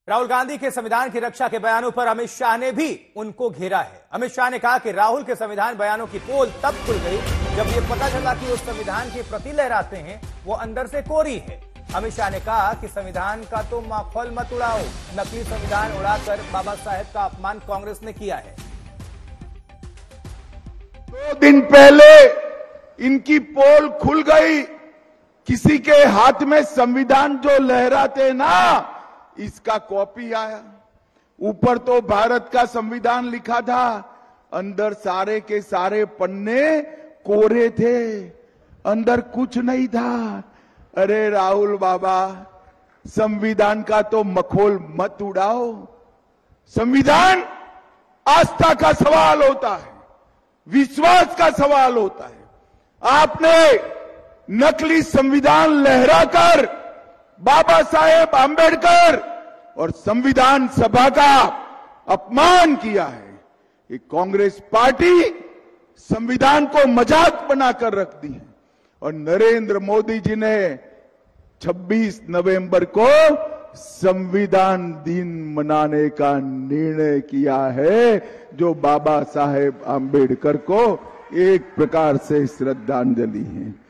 राहुल गांधी के संविधान की रक्षा के बयानों पर अमित शाह ने भी उनको घेरा है। अमित शाह ने कहा कि राहुल के संविधान बयानों की पोल तब खुल गई जब ये पता चला कि उस संविधान के प्रति लहराते हैं वो अंदर से कोरी है। अमित शाह ने कहा कि संविधान का तो माखौल मत उड़ाओ, नकली संविधान उड़ाकर बाबा साहेब का अपमान कांग्रेस ने किया है। 2 दिन पहले इनकी पोल खुल गई। किसी के हाथ में संविधान जो लहराते ना, इसका कॉपी आया। ऊपर तो भारत का संविधान लिखा था, अंदर सारे के सारे पन्ने कोरे थे, अंदर कुछ नहीं था। अरे राहुल बाबा, संविधान का तो मखौल मत उड़ाओ। संविधान आस्था का सवाल होता है, विश्वास का सवाल होता है। आपने नकली संविधान लहराकर बाबा साहेब आंबेडकर और संविधान सभा का अपमान किया है। ये कांग्रेस पार्टी संविधान को मजाक बनाकर रख दी है और नरेंद्र मोदी जी ने 26 नवंबर को संविधान दिन मनाने का निर्णय किया है, जो बाबा साहेब आंबेडकर को एक प्रकार से श्रद्धांजलि है।